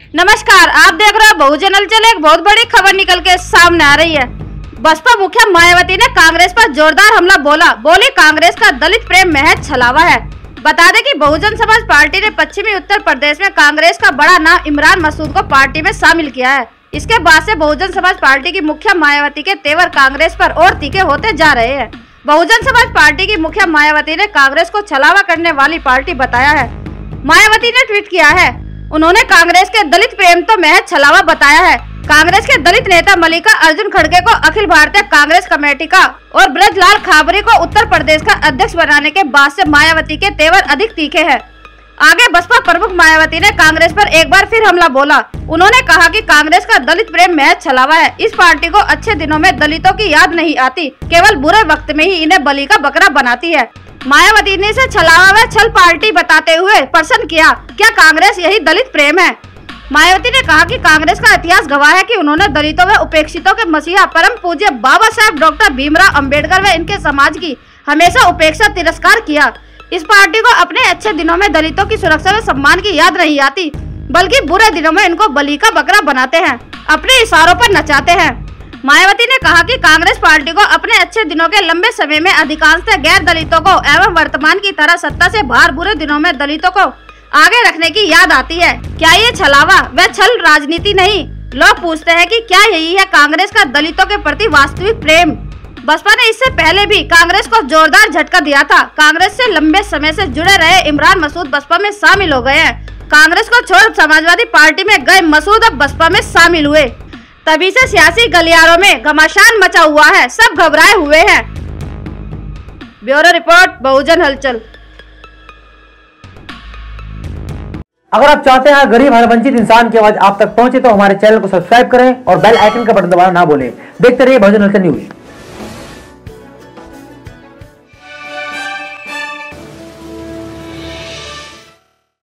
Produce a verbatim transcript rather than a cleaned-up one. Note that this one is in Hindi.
नमस्कार, आप देख रहे हो बहुजन हलचल। एक बहुत बड़ी खबर निकल के सामने आ रही है। बसपा मुखिया मायावती ने कांग्रेस पर जोरदार हमला बोला। बोली कांग्रेस का दलित प्रेम महज छलावा है। बता दें कि बहुजन समाज पार्टी ने पश्चिमी उत्तर प्रदेश में कांग्रेस का बड़ा नाम इमरान मसूद को पार्टी में शामिल किया है। इसके बाद से बहुजन समाज पार्टी की मुखिया मायावती के तेवर कांग्रेस पर और तीखे होते जा रहे हैं। बहुजन समाज पार्टी की मुखिया मायावती ने कांग्रेस को छलावा करने वाली पार्टी बताया है। मायावती ने ट्वीट किया है। उन्होंने कांग्रेस के दलित प्रेम तो महज छलावा बताया है। कांग्रेस के दलित नेता मल्लिका अर्जुन खड़गे को अखिल भारतीय कांग्रेस कमेटी का और ब्रजलाल खाबरी को उत्तर प्रदेश का अध्यक्ष बनाने के बाद से मायावती के तेवर अधिक तीखे हैं। आगे बसपा प्रमुख मायावती ने कांग्रेस पर एक बार फिर हमला बोला। उन्होंने कहा कि कांग्रेस का दलित प्रेम महज छलावा है। इस पार्टी को अच्छे दिनों में दलितों की याद नहीं आती, केवल बुरे वक्त में ही इन्हें बलि का बकरा बनाती है। मायावती ने इसे छलावा व छल पार्टी बताते हुए प्रश्न किया, क्या कांग्रेस यही दलित प्रेम है? मायावती ने कहा कि कांग्रेस का इतिहास गवाह है कि उन्होंने दलितों व उपेक्षितों के मसीहा परम पूज्य बाबा साहब डॉक्टर भीमराव अंबेडकर व इनके समाज की हमेशा उपेक्षा तिरस्कार किया। इस पार्टी को अपने अच्छे दिनों में दलितों की सुरक्षा व सम्मान की याद नहीं आती, बल्कि बुरे दिनों में इनको बलि का बकरा बनाते हैं, अपने इशारों पर नचाते हैं। मायावती ने कहा कि कांग्रेस पार्टी को अपने अच्छे दिनों के लंबे समय में अधिकांशतः गैर दलितों को एवं वर्तमान की तरह सत्ता से बाहर बुरे दिनों में दलितों को आगे रखने की याद आती है। क्या ये छलावा व छल राजनीति नहीं? लोग पूछते हैं कि क्या यही है कांग्रेस का दलितों के प्रति वास्तविक प्रेम? बसपा ने इससे पहले भी कांग्रेस को जोरदार झटका दिया था। कांग्रेस से लंबे समय से जुड़े रहे इमरान मसूद बसपा में शामिल हो गए हैं। कांग्रेस को छोड़ समाजवादी पार्टी में गए मसूद अब बसपा में शामिल हुए। तभी से सियासी गलियारों में घमासान मचा हुआ है, सब घबराए हुए हैं। ब्यूरो रिपोर्ट, बहुजन हलचल। अगर आप चाहते हैं गरीब हर वंचित इंसान की आवाज आप तक पहुंचे तो हमारे चैनल को सब्सक्राइब करें और बेल आइकन का बटन दबाना ना भूलें। देखते रहिए बहुजन हलचल न्यूज।